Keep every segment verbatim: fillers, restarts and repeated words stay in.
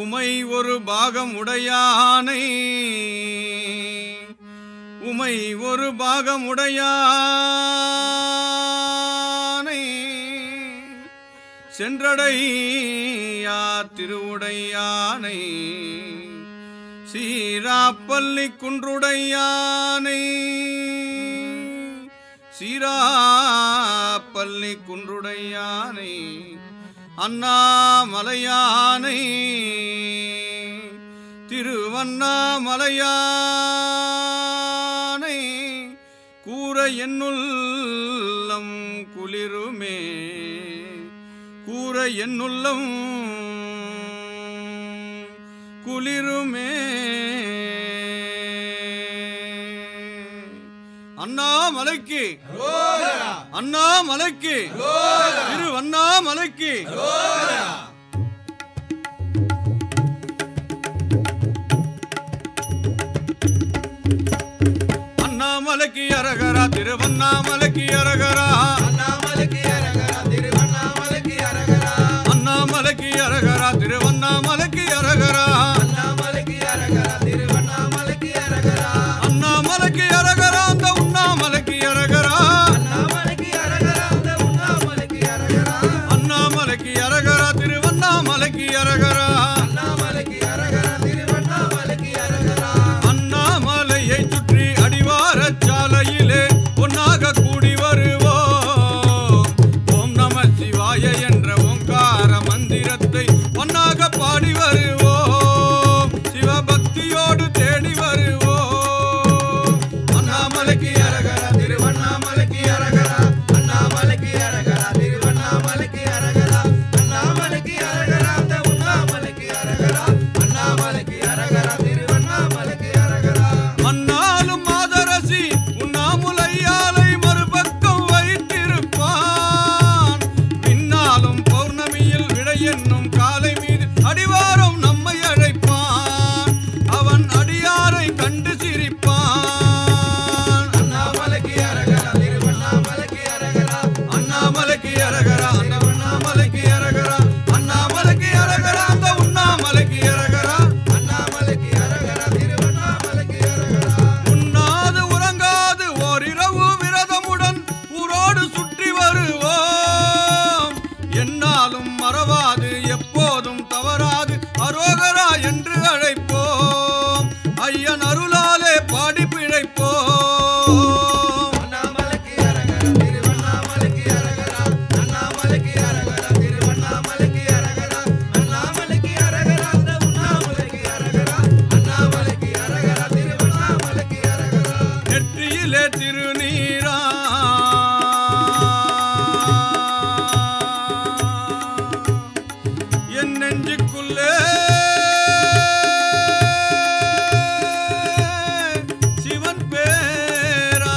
உமை ஒரு பாகம் உடையானை உமை ஒரு பாகம் உடையானை சென்றடையா திருவுடையானை சீராப்பள்ளி குன்றுடையானை சீராப்பள்ளி குன்றுடையானை அண்ணாமலையானை திருவண்ணாமலையானை கூற என்னுள்ளம் குளிருமே கூற என்னுள்ளம் குளிருமே அண்ணாமலைக்கு அண்ணாமலைக்கு திருவண்ணாமலைக்கு அண்ணாமலைக்கு அரகரா திருவண்ணாமலைக்கு அரகரா அண்ணாமலைக்கு அரகரா திருவண்ணாமலைக்கு அரகரா அண்ணாமலைக்கு அரகரா திருவண்ணாமலைக்கு அரகரா அண்ணாமலைக்கு அரகரா திருவண்ணாமலைக்கு அரகரா அண்ணாமலைக்கு அரகரா அந்த உண்ணாமலைக்கு அரகரா அண்ணாமலைக்கு அரகரா அந்த உண்ணாமலைக்கு அரகரா அண்ணாமலைக்கு அரகரா திருவண்ணாமலைக்கு அரகரா அண்ணாமலைக்கு அரகரா திருவண்ணாமலைக்கு அரகரா அண்ணாமலையை சுற்றி அடிவாரச் சாலையிலே ஒன்னாக கூடி வருவோம் ஓம் நம சிவாய என்ற ஓங்கார மந்திரத்தை ஒன்னாக பாடி வருவோம் சிவபக்தியோடு தேடி வருவோம் அண்ணாமலைக்கு அரகரா திருவண்ணாமலைக்கு அரகரா அண்ணாமலைக்கு அரகரா திருவண்ணாமலைக்கு அரகரா அண்ணாமலைக்கு அரகரா அந்த உண்ணாமலைக்கு அரகரா அண்ணாமலைக்கு அரகரா திருவண்ணாமலைக்கு அரகரா மன்னாலும் மாதரசி உண்ணாமுலையாலை மறுபக்கம் வைத்திருப்பான் பின்னாலும் பௌர்ணமியில் விடை என்னும் காலை மீது அடிவாரம் நம்மை அழைப்பான் அவன் அடியாரை கண்டு சிரிப்பான் அண்ணாமலைக்கு அரகரா திருவண்ணாமலைக்கு அரகரா அண்ணாமலைக்கு அரகரா அந்த உண்ணாமலைக்கு அரகரா அண்ணாமலைக்கு அரகரா அந்த உண்ணாமலைக்கு அரகரா அண்ணாமலைக்கு அரகரா திருவண்ணாமலைக்கு அரகரா உண்ணாது உறங்காது ஓரிரவு விரதமுடன் ஊரோடு சுற்றி வருவோம் என்னாலும் மறவாது எப்போதும் தவறாது அரோகரா என்று அழைப்போம் ஐயன் அருளாலே பாடி பிழைப்போம் அண்ணாமலைக்கு அரகரா திருவண்ணாமலைக்கு அரகரா அண்ணாமலைக்கு அரகரா திருவண்ணாமலைக்கு அரகரா அண்ணாமலைக்கு அரகரா அந்த உண்ணாமலைக்கு அரகரா அண்ணாமலைக்கு அரகரா திருவண்ணாமலைக்கு அரகரா நெற்றியிலே திருநீரா என் நெஞ்சுக்குள்ளே சிவன் பேரா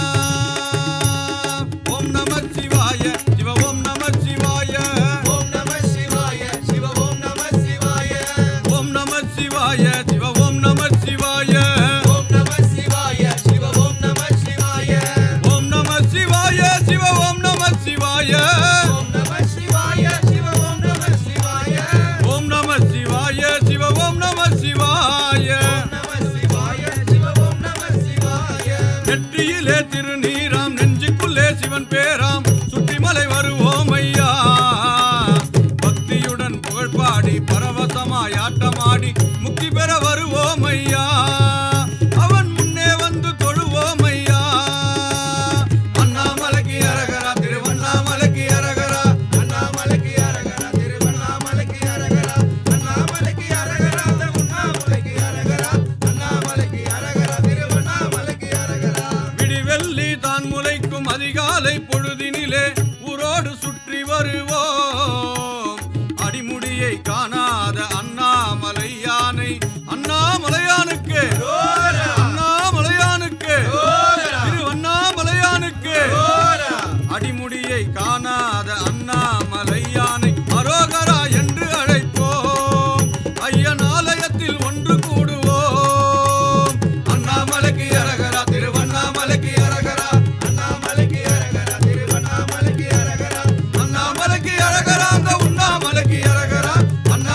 ஓம் நம சிவாய சிவ ஓம் நம சிவாய ஓம் நம சிவாய சிவ ஓம் நம சிவாய ஓம் நம சிவாய சிவ ஓம் நம சிவாய ஓம் நம சிவாய சிவ ஓம் நம சிவாய ஓம் நம சிவாய சிவ ஓம் நம சிவாய ஓம் நம சிவாய சிவ ஓம் நம சிவாய ஓம் நம சிவாய சிவ ஓம் நம சிவாய நம சிவாய சிவ ஓம் நம சிவாய நெற்றியிலே திருநீராம் நெஞ்சுக்குள்ளே சிவன் பேராம் சுற்றிமலை வருவோம் ஐயா பக்தியுடன் புகழ்பாடி பரவசமாய் ஆட்டமாடி முக்தி பெற வருவோம் ஐயா அவன் முன்னே வந்து தொழுவோம் ஐயா அண்ணாமலைக்கு அரகரா திருவண்ணாமலைக்கு அரகரா அண்ணாமலைக்கு அரகரா திருவண்ணாமலைக்கு அரகரா அண்ணாமலைக்கு அரகரா அந்த உண்ணாமலைக்கு அரகரா அண்ணாமலைக்கு அரகரா திருவண்ணாமலைக்கு அரகரா விடிவெள்ளி தான் முளைக்கும் அதிகாலை பொழுதினிலே ஊரோடு சுற்றி வருவோம் அடிமுடியை காணாத அண்ணாமலை யானை அண்ணாமலையானுக்கு அண்ணாமலையானுக்கு திருவண்ணாமலையானுக்கு அடிமுடியை காணாத அண்ணாமலை யானை அரோகரா என்று அழைப்போம் ஐயன் ஆலயத்தில் ஒன்று கூடுவோம் அண்ணாமலைக்கு அரகரா திருவண்ணாமலைக்கு அரகரா அண்ணாமலைக்கு அரகரா திருவண்ணாமலைக்கு அரகரா அண்ணாமலைக்கு அரகரா அந்த உண்ணாமலைக்கு அரகரா அண்ணா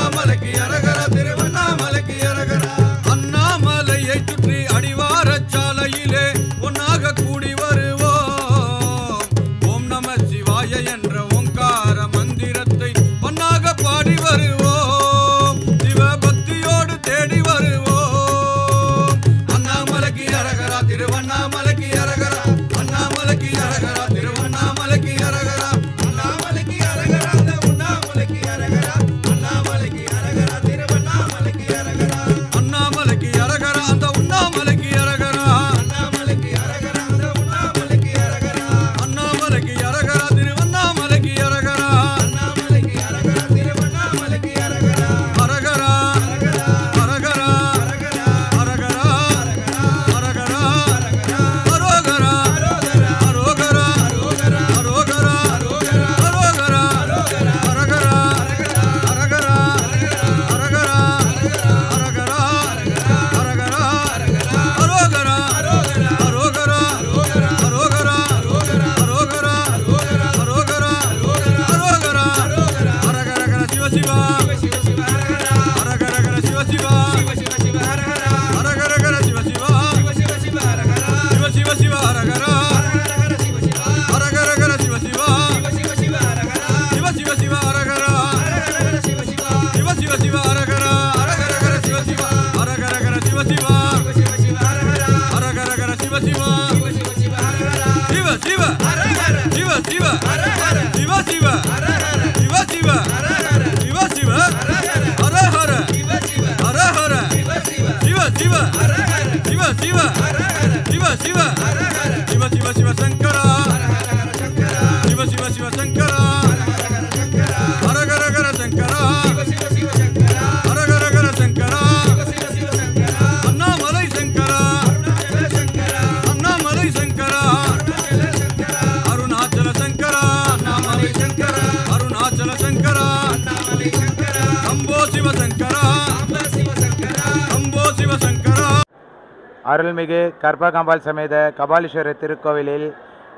சிவ சிவ சிவ ஹர ஹர ஹர ஹர ஹர சிவ சிவ சிவ சிவ சிவ ஹர ஹர ஹர ஹர ஹர சிவ சிவ சிவ சிவ சிவ ஹர ஹர சிவ சிவ சிவ ஹர ஹர ஹர ஹர ஹர சிவ சிவ ஹர ஹர ஹர சிவ சிவ சிவ சிவ சிவ ஹர ஹர சிவ சிவ சிவ ஹர ஹர ஹர ஹர ஹர சிவ சிவ சிவ சிவ சிவ ஹர ஹர ஹர ஹர ஹர சிவ சிவ ஹர ஹர ஹர சிவ சிவ சிவ சிவ சிவ ஹர ஹர ஹர ஹர ஹர சிவ சிவ சிவ சிவ சிவ ஹர ஹர சிவ சிவ ஹர ஹர சிவ சிவ ஹர ஹர சிவ சிவ ஹர ஹர சிவ சிவ ஹர ஹர சிவ சிவ ஹர ஹர ஹர ஹர சிவ சிவ ஹர ஹர சிவ சிவ சிவ சிவ ஹர ஹர சிவ சிவ ஹர ஹர சிவ சிவ ஹர ஹர சிவ சிவ சிவ சங்கர ஹர ஹர ஹர சங்கர சிவ சிவ சிவ சங்கர ஹர ஹர ஹர சங்கர ஹர ஹர ஹர சங்கர சிவ சிவ சிவ சங்கர ஹர ஹர ஹர சங்கர சிவ சிவ சிவ சங்கர அண்ணாமலை சங்கர அருணாச்சல சங்கர அண்ணாமலை சங்கர அருணாச்சல சங்கர அருணாச்சல சங்கர அண்ணாமலை சங்கர அருணாச்சல சங்கர அண்ணாமலை சங்கர அம்போ சிவ சங்கர அம்ப சிவ சங்கர அம்போ சிவ சங்கர. அருள்மிகு கற்பகாம்பாள் சமேத கபாலீஸ்வரர் திருக்கோவிலில்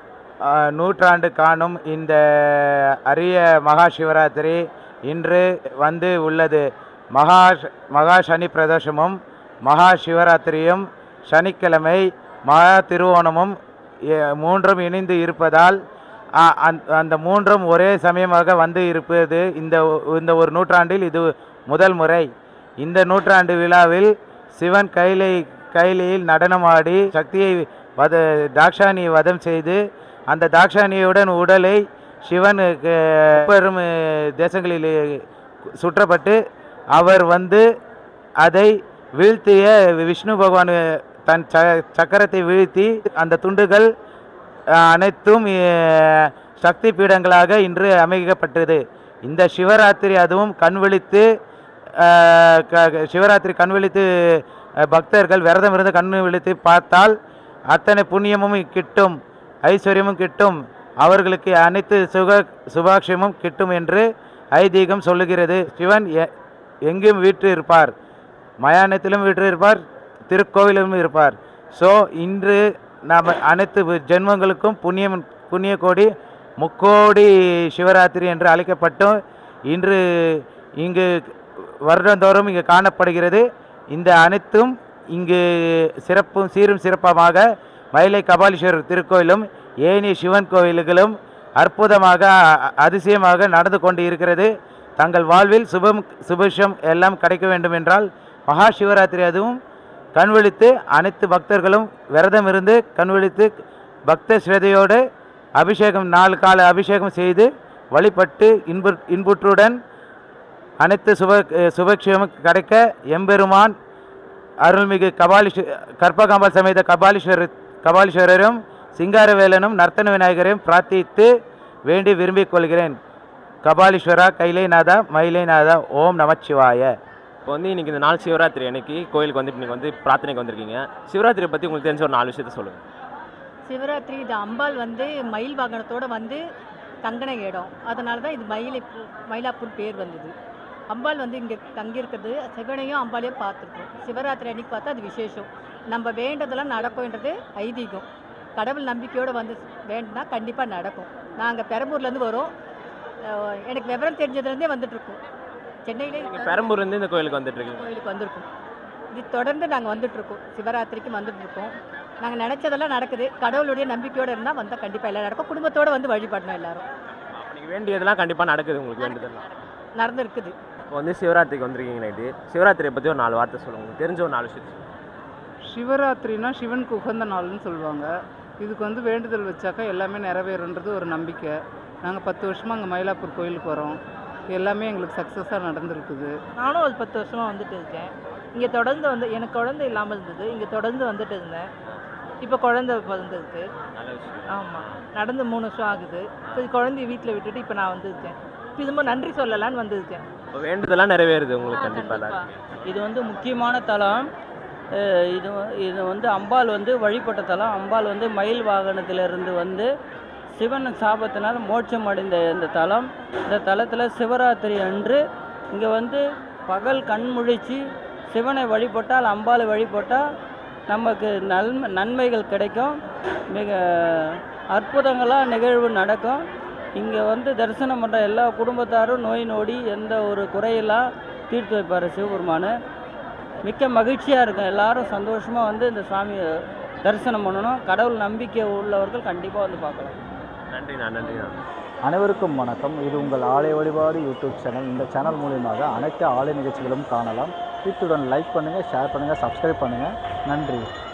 நூற்றாண்டு காணும் இந்த அரிய மகா சிவராத்திரி இன்று வந்து உள்ளது. மகா மகா சனி பிரதோஷமும் மகா சிவராத்திரியும் சனிக்கிழமை மகா திருவோணமும் மூன்றும் இணைந்து இருப்பதால் அந்த மூன்றும் ஒரே சமயமாக வந்து இருப்பது இந்த இந்த ஒரு நூற்றாண்டில் இது முதல் முறை. இந்த நூற்றாண்டு விழாவில் சிவன் கைலை கைலியில் நடனமாடி சக்தியை வத தாக்ஷாணியை வதம் செய்து அந்த தாக்ஷாணியுடன் உடலை சிவன் பெரும் தேசங்களில் சுற்றப்பட்டு அவர் வந்து அதை வீழ்த்திய விஷ்ணு பகவான் தன் ச சக்கரத்தை வீழ்த்தி அந்த துண்டுகள் அனைத்தும் சக்தி பீடங்களாக இன்று அமைக்கப்பட்டது. இந்த சிவராத்திரி அதுவும் கண்விழித்து சிவராத்திரி கண்விழித்து பக்தர்கள் விரதம் இருந்து கண்ணு விழித்து பார்த்தால் அத்தனை புண்ணியமும் கிட்டும், ஐஸ்வர்யமும் கிட்டும், அவர்களுக்கு அனைத்து சுக சுபாட்சியமும் கிட்டும் என்று ஐதீகம் சொல்லுகிறது. சிவன் எங்கும் வீற்று இருப்பார், மயானத்திலும் வீற்று இருப்பார், திருக்கோவிலும் இருப்பார். ஸோ இன்று நாம் அனைத்து ஜென்மங்களுக்கும் புண்ணியம் புண்ணிய கோடி முக்கோடி சிவராத்திரி என்று அழைக்கப்பட்டும் இன்று இங்கு வருடந்தோறும் இங்கு காணப்படுகிறது. இந்த அனைத்தும் இங்கு சிறப்பும் சீரும் சிறப்பமாக மயிலை கபாலீஸ்வரர் திருக்கோயிலும் ஏனைய சிவன் கோயில்களும் அற்புதமாக அதிசயமாக நடந்து கொண்டு இருக்கிறது. தங்கள் வாழ்வில் சுபம் சுபிஷம் எல்லாம் கிடைக்க வேண்டும் என்றால் மகா சிவராத்திரி அதுவும் கண்விழித்து அனைத்து பக்தர்களும் விரதம் இருந்து கண்விழித்து பக்த ஸ்ரதையோடு அபிஷேகம் நாலு கால அபிஷேகம் செய்து வழிபட்டு இன்பு இன்புற்றுடன் அனைத்து சுப சுபக்ஷமும் கிடைக்க எம்பெருமான் அருள்மிகு கபாலீஸ்வ கற்பகாம்பாள் சமேத கபாலீஸ்வரர் கபாலீஸ்வரரும் சிங்காரவேலனும் நர்த்தன விநாயகரையும் பிரார்த்தித்து வேண்டி விரும்பிக் கொள்கிறேன். கபாலீஸ்வரா கைலைநாதா மயிலைநாதா ஓம் நமச்சிவாய. இப்போ வந்து இன்றைக்கி இந்த நாள் சிவராத்திரி அன்னைக்கு கோயிலுக்கு வந்து இன்றைக்கி வந்து பிரார்த்தனைக்கு வந்திருக்கீங்க. சிவராத்திரியை பற்றி உங்களுக்கு தெரிஞ்ச ஒரு நாலு விஷயத்த சொல்லுங்கள். சிவராத்திரி இது அம்பாள் வந்து மயில் வாகனத்தோடு வந்து தங்கின இடம், அதனால தான் இது மயிலை மயிலாப்பூர் பேர் வந்தது. அம்பாள் வந்து இங்கே தங்கியிருக்கிறது சிவனையும் அம்பாலையும் பார்த்துருக்கோம். சிவராத்திரி அன்றைக்கி பார்த்தா அது விசேஷம், நம்ம வேண்டதெல்லாம் நடக்கும்ன்றது ஐதீகம். கடவுள் நம்பிக்கையோடு வந்து வேண்டுனா கண்டிப்பாக நடக்கும். நாங்கள் பெரம்பூர்லேருந்து வரோம், எனக்கு விவரம் தெரிஞ்சதுலேருந்தே வந்துட்டுருக்கோம். சென்னையிலே பெரம்பூர்லேருந்து இந்த கோயிலுக்கு வந்துட்டுருக்கோம் கோயிலுக்கு வந்திருக்கோம். இது தொடர்ந்து நாங்கள் வந்துட்டுருக்கோம், சிவராத்திரிக்கு வந்துட்டுருக்கோம். நாங்கள் நினச்சதெல்லாம் நடக்குது, கடவுளுடைய நம்பிக்கையோடு இருந்தால் வந்தால் கண்டிப்பாக எல்லாம் நடக்கும். குடும்பத்தோடு வந்து வழிபடணும் எல்லாரும். நீங்கள் வேண்டியதெல்லாம் கண்டிப்பாக நடக்குது, உங்களுக்கு வேண்டியதெல்லாம் நடந்துருக்குது. இப்போ வந்து சிவராத்திரிக்கு வந்திருக்கீங்க நைட்டு. சிவராத்திரியை பற்றி ஒரு நாலு வார்த்தை சொல்லுங்கள், உங்களுக்கு தெரிஞ்ச ஒரு நாலு விஷயத்தை. சிவராத்திரினா சிவனுக்கு உகந்த நாள்னு சொல்லுவாங்க. இதுக்கு வந்து வேண்டுதல் வச்சாக்கா எல்லாமே நிறைவேறுன்றது ஒரு நம்பிக்கை. நாங்கள் பத்து வருஷமாக அங்கே மயிலாப்பூர் கோயிலுக்கு வரோம், எல்லாமே எங்களுக்கு சக்ஸஸாக நடந்துருக்குது. நானும் ஒரு பத்து வருஷமாக வந்துட்டு இருக்கேன். இங்கே தொடர்ந்து வந்து எனக்கு குழந்தை இல்லாமல் இருந்தது, இங்கே தொடர்ந்து வந்துட்டு இருந்தேன். இப்போ குழந்தை பிறந்திருக்கு. ஆமாம், நடந்து மூணு வருஷம் ஆகுது. இப்போ குழந்தைய வீட்டில் விட்டுட்டு இப்போ நான் வந்துருக்கேன். திரும்ப நன்றி சொல்லலான்னு வந்திருக்கேன். இப்போ வேண்டுதெல்லாம் நிறைவேறுது உங்களுக்கு கண்டிப்பாக. இது வந்து முக்கியமான தலம். இது இது வந்து அம்பாள் வந்து வழிபட்ட தலம். அம்பாள் வந்து மயில் வாகனத்திலிருந்து வந்து சிவன் சாபத்தினால் மோட்சம் அடைந்த இந்த தலம். இந்த தலத்தில் சிவராத்திரி அன்று இங்கே வந்து பகல் கண்முழிச்சு சிவனை வழிபட்டால் அம்பாளை வழிபட்டால் நமக்கு நன்மை நன்மைகள் கிடைக்கும். மிக அற்புதங்களாக நிகழ்வு நடக்கும். இங்கே வந்து தரிசனம் பண்ணுற எல்லா குடும்பத்தாரும் நோய் நொடி எந்த ஒரு குறையெல்லாம் தீர்த்து வைப்பார் சிவபெருமான். மிக்க மகிழ்ச்சியாக இருக்கும். எல்லாரும் சந்தோஷமாக வந்து இந்த சாமியை தரிசனம் பண்ணணும். கடவுள் நம்பிக்கை உள்ளவர்கள் கண்டிப்பாக வந்து பார்க்கலாம். நன்றிண்ணா நன்றிண்ணா. அனைவருக்கும் வணக்கம். இது உங்கள் ஆலய வழிபாடு யூடியூப் சேனல். இந்த சேனல் மூலியமாக அனைத்து ஆலய நிகழ்ச்சிகளும் காணலாம். இத்துடன் லைக் பண்ணுங்கள், ஷேர் பண்ணுங்கள், சப்ஸ்கிரைப் பண்ணுங்கள். நன்றி.